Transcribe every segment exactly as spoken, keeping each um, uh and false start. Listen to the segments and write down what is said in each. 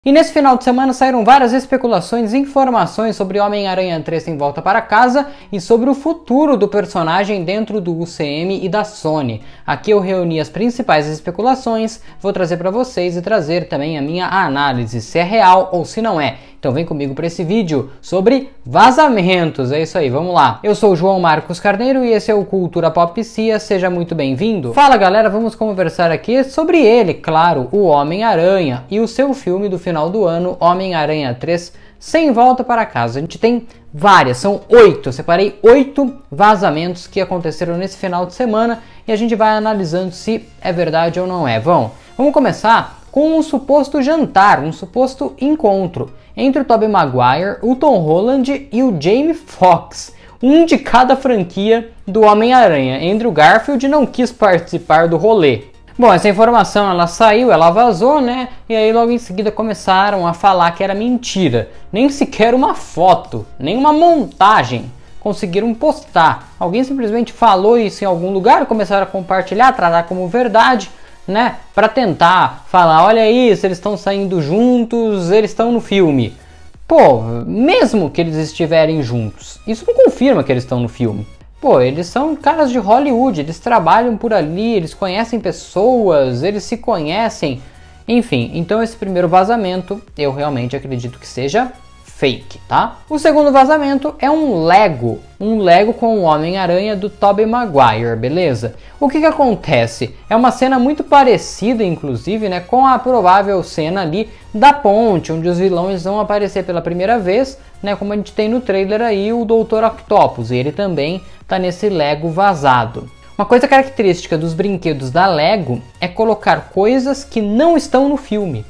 E nesse final de semana saíram várias especulações e informações sobre Homem-Aranha três Sem Volta para Casa e sobre o futuro do personagem dentro do U C M e da Sony. Aqui eu reuni as principais especulações, vou trazer para vocês e trazer também a minha análise, se é real ou se não é. Então vem comigo para esse vídeo sobre vazamentos, é isso aí, vamos lá. Eu sou o João Marcos Carneiro e esse é o Cultura Pop Cia, seja muito bem-vindo. Fala galera, vamos conversar aqui sobre ele, claro, o Homem-Aranha e o seu filme do final do ano, Homem-Aranha três Sem Volta para Casa. A gente tem várias, são oito, eu separei oito vazamentos que aconteceram nesse final de semana e a gente vai analisando se é verdade ou não é. Vamos, vamos começar com um suposto jantar, um suposto encontro entre o Tobey Maguire, o Tom Holland e o Jamie Foxx, um de cada franquia do Homem-Aranha. Andrew Garfield não quis participar do rolê. Bom, essa informação ela saiu, ela vazou, né? E aí logo em seguida começaram a falar que era mentira. Nem sequer uma foto, nem uma montagem conseguiram postar. Alguém simplesmente falou isso em algum lugar, começaram a compartilhar, tratar como verdade, né, para tentar falar, olha isso, eles estão saindo juntos, eles estão no filme. Pô, mesmo que eles estiverem juntos, isso não confirma que eles estão no filme. Pô, eles são caras de Hollywood, eles trabalham por ali, eles conhecem pessoas, eles se conhecem. Enfim, então esse primeiro vazamento eu realmente acredito que seja fake, tá? O segundo vazamento é um Lego, um Lego com o Homem-Aranha do Tobey Maguire, beleza? O que que acontece? É uma cena muito parecida, inclusive, né, com a provável cena ali da ponte, onde os vilões vão aparecer pela primeira vez, né, como a gente tem no trailer aí o doutor Octopus, e ele também tá nesse Lego vazado. Uma coisa característica dos brinquedos da Lego é colocar coisas que não estão no filme.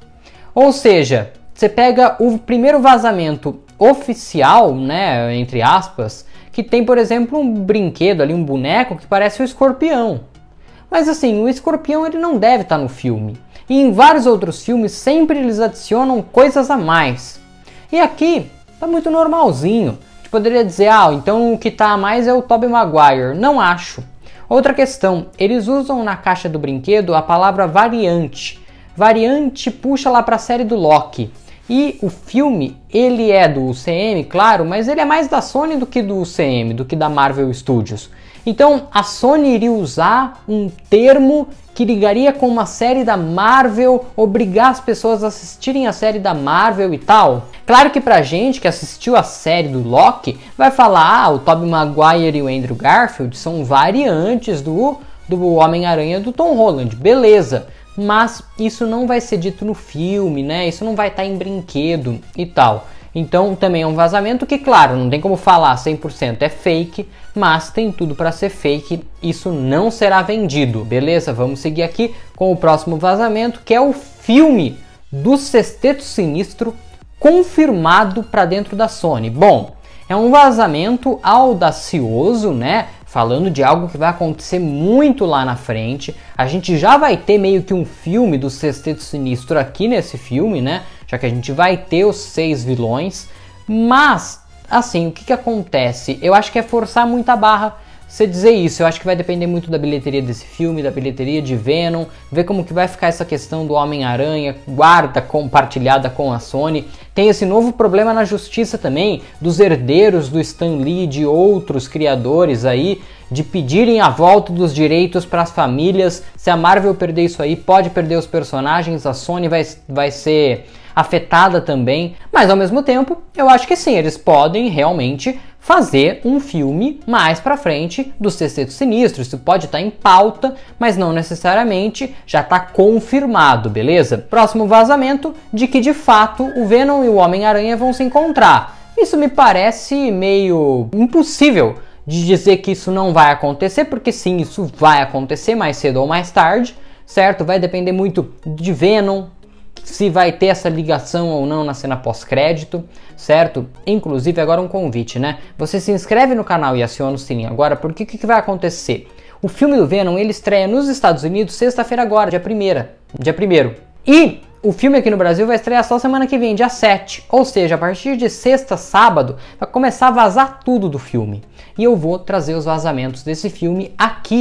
Ou seja, você pega o primeiro vazamento oficial, né, entre aspas, que tem, por exemplo, um brinquedo ali, um boneco que parece um escorpião. Mas assim, o escorpião ele não deve estar no filme. E em vários outros filmes sempre eles adicionam coisas a mais. E aqui tá muito normalzinho. A gente poderia dizer, ah, então o que tá a mais é o Tobey Maguire. Não acho. Outra questão, eles usam na caixa do brinquedo a palavra variante. Variante puxa lá para a série do Loki. E o filme, ele é do U C M, claro, mas ele é mais da Sony do que do U C M, do que da Marvel Studios. Então a Sony iria usar um termo que ligaria com uma série da Marvel, obrigar as pessoas a assistirem a série da Marvel e tal. Claro que pra gente que assistiu a série do Loki, vai falar, ah, o Tobey Maguire e o Andrew Garfield são variantes do, do Homem-Aranha do Tom Holland, beleza. Mas isso não vai ser dito no filme, né? Isso não vai estar em brinquedo e tal. Então também é um vazamento que, claro, não tem como falar cem por cento é fake, mas tem tudo para ser fake, isso não será vendido, beleza? Vamos seguir aqui com o próximo vazamento, que é o filme do Sexteto Sinistro confirmado para dentro da Sony. Bom, é um vazamento audacioso, né? Falando de algo que vai acontecer muito lá na frente. A gente já vai ter meio que um filme do Sexteto Sinistro aqui nesse filme, né? Já que a gente vai ter os seis vilões. Mas, assim, o que que acontece? Eu acho que é forçar muito a barra você dizer isso. Eu acho que vai depender muito da bilheteria desse filme, da bilheteria de Venom, ver como que vai ficar essa questão do Homem-Aranha, guarda compartilhada com a Sony. Tem esse novo problema na justiça também, dos herdeiros do Stan Lee e de outros criadores aí, de pedirem a volta dos direitos para as famílias. Se a Marvel perder isso aí, pode perder os personagens, a Sony vai, vai ser afetada também. Mas ao mesmo tempo, eu acho que sim, eles podem realmente fazer um filme mais pra frente do Sexteto Sinistro. Isso pode estar em pauta, mas não necessariamente já está confirmado, beleza? Próximo vazamento de que de fato o Venom e o Homem-Aranha vão se encontrar. Isso me parece meio impossível de dizer que isso não vai acontecer, porque sim, isso vai acontecer mais cedo ou mais tarde, certo? Vai depender muito de Venom, se vai ter essa ligação ou não na cena pós-crédito, certo? Inclusive agora um convite, né? Você se inscreve no canal e aciona o sininho agora, porque o que, que vai acontecer? O filme do Venom, ele estreia nos Estados Unidos sexta-feira agora, dia primeiro. Dia primeiro. E o filme aqui no Brasil vai estrear só semana que vem, dia sete. Ou seja, a partir de sexta, sábado, vai começar a vazar tudo do filme. E eu vou trazer os vazamentos desse filme aqui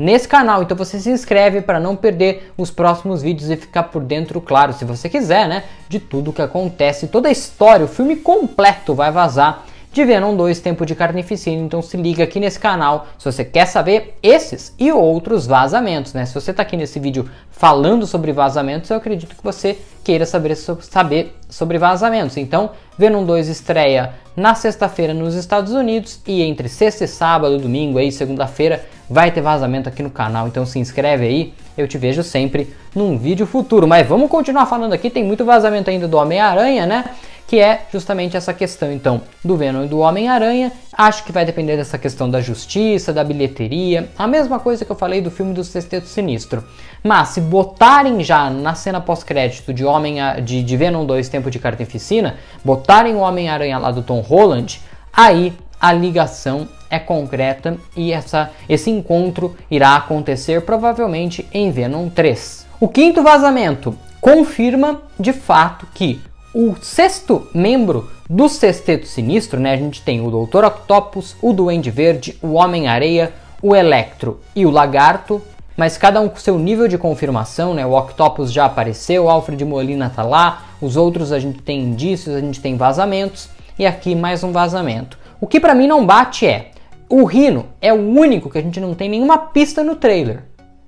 nesse canal. Então você se inscreve para não perder os próximos vídeos e ficar por dentro, claro, se você quiser, né, de tudo que acontece, toda a história, o filme completo vai vazar de Venom dois, Tempo de Carnificina. Então se liga aqui nesse canal se você quer saber esses e outros vazamentos, né? Se você tá aqui nesse vídeo falando sobre vazamentos, eu acredito que você queira saber, saber sobre vazamentos. Então, Venom dois estreia na sexta-feira nos Estados Unidos e entre sexta e sábado, domingo aí, segunda-feira, vai ter vazamento aqui no canal. Então se inscreve aí, eu te vejo sempre num vídeo futuro. Mas vamos continuar falando aqui, tem muito vazamento ainda do Homem-Aranha, né? Que é justamente essa questão, então, do Venom e do Homem-Aranha. Acho que vai depender dessa questão da justiça, da bilheteria, a mesma coisa que eu falei do filme do Sexteto Sinistro. Mas se botarem já na cena pós-crédito de, Homem de, de Venom dois, Tempo de Carnificina, botarem o Homem-Aranha lá do Tom Holland, aí a ligação é concreta e essa, esse encontro irá acontecer provavelmente em Venom três. O quinto vazamento confirma de fato que o sexto membro do Sexteto Sinistro, né? A gente tem o doutor Octopus, o Duende Verde, o Homem-Areia, o Electro e o Lagarto, mas cada um com seu nível de confirmação, né? O Octopus já apareceu, o Alfred Molina tá lá, os outros a gente tem indícios, a gente tem vazamentos, e aqui mais um vazamento. O que pra mim não bate é, o Rhino é o único que a gente não tem nenhuma pista no trailer.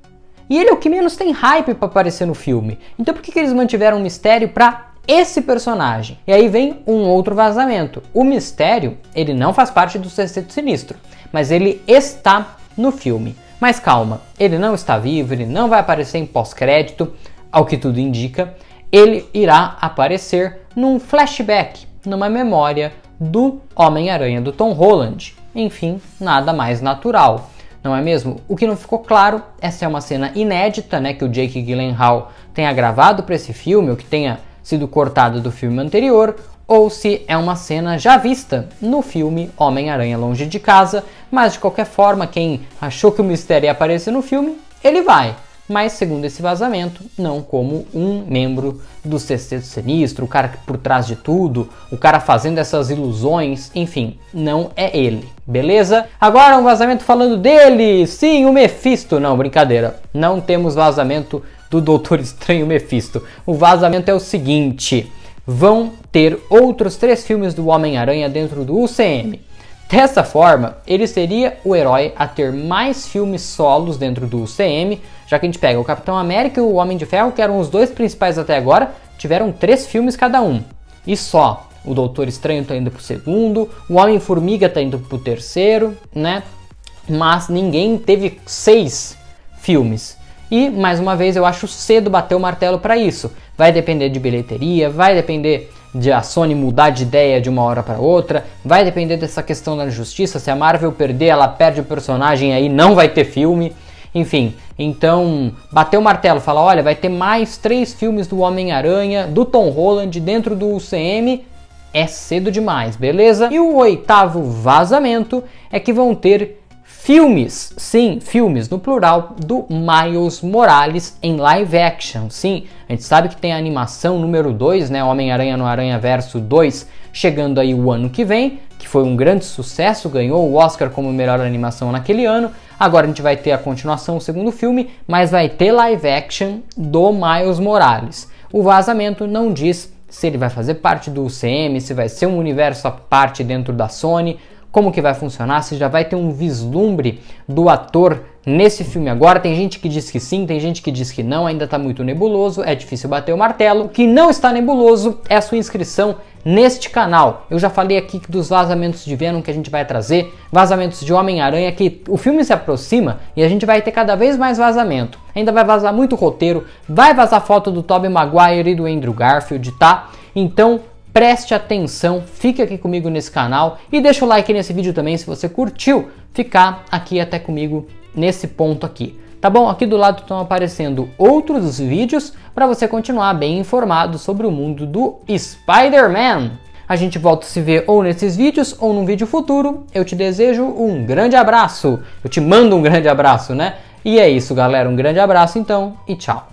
E ele é o que menos tem hype pra aparecer no filme. Então por que, que eles mantiveram um mistério pra esse personagem? E aí vem um outro vazamento. O Mistério, ele não faz parte do Sexteto Sinistro, mas ele está no filme. Mas calma, ele não está vivo, ele não vai aparecer em pós-crédito, ao que tudo indica. Ele irá aparecer num flashback, numa memória do Homem-Aranha do Tom Holland. Enfim, nada mais natural, não é mesmo? O que não ficou claro, essa é uma cena inédita, né, que o Jake Gyllenhaal tenha gravado para esse filme, ou que tenha sido cortado do filme anterior, ou se é uma cena já vista no filme Homem-Aranha Longe de Casa, mas de qualquer forma, quem achou que o mistério ia aparecer no filme, ele vai. Mas segundo esse vazamento, não como um membro do Sexteto Sinistro, o cara por trás de tudo, o cara fazendo essas ilusões, enfim, não é ele, beleza? Agora um vazamento falando dele, sim, o Mephisto, não, brincadeira, não temos vazamento do Doutor Estranho Mephisto. O vazamento é o seguinte, vão ter outros três filmes do Homem-Aranha dentro do U C M. Dessa forma, ele seria o herói a ter mais filmes solos dentro do U C M, já que a gente pega o Capitão América e o Homem de Ferro, que eram os dois principais até agora, tiveram três filmes cada um. E só, o Doutor Estranho está indo pro segundo, o Homem-Formiga está indo pro terceiro, né? Mas ninguém teve seis filmes. E, mais uma vez, eu acho cedo bater o martelo para isso. Vai depender de bilheteria, vai depender de a Sony mudar de ideia de uma hora para outra, vai depender dessa questão da justiça, se a Marvel perder, ela perde o personagem, aí não vai ter filme. Enfim, então, bater o martelo, falar, olha, vai ter mais três filmes do Homem-Aranha, do Tom Holland dentro do U C M, é cedo demais, beleza? E o oitavo vazamento é que vão ter filmes, sim, filmes no plural, do Miles Morales em live action, sim. A gente sabe que tem a animação número dois, né, Homem-Aranha no Aranhaverso dois, chegando aí o ano que vem, que foi um grande sucesso, ganhou o Oscar como melhor animação naquele ano. Agora a gente vai ter a continuação, o segundo filme, mas vai ter live action do Miles Morales. O vazamento não diz se ele vai fazer parte do U C M, se vai ser um universo à parte dentro da Sony, como que vai funcionar, se já vai ter um vislumbre do ator nesse filme agora. Tem gente que diz que sim, tem gente que diz que não, ainda está muito nebuloso, é difícil bater o martelo. O que não está nebuloso é a sua inscrição neste canal. Eu já falei aqui dos vazamentos de Venom que a gente vai trazer, vazamentos de Homem-Aranha, que o filme se aproxima e a gente vai ter cada vez mais vazamento. Ainda vai vazar muito roteiro, vai vazar foto do Tobey Maguire e do Andrew Garfield, tá? Então, preste atenção, fique aqui comigo nesse canal e deixa o like nesse vídeo também se você curtiu ficar aqui até comigo nesse ponto aqui. Tá bom? Aqui do lado estão aparecendo outros vídeos para você continuar bem informado sobre o mundo do Spider-Man. A gente volta a se ver ou nesses vídeos ou num vídeo futuro. Eu te desejo um grande abraço. Eu te mando um grande abraço, né? E é isso, galera. Um grande abraço então e tchau.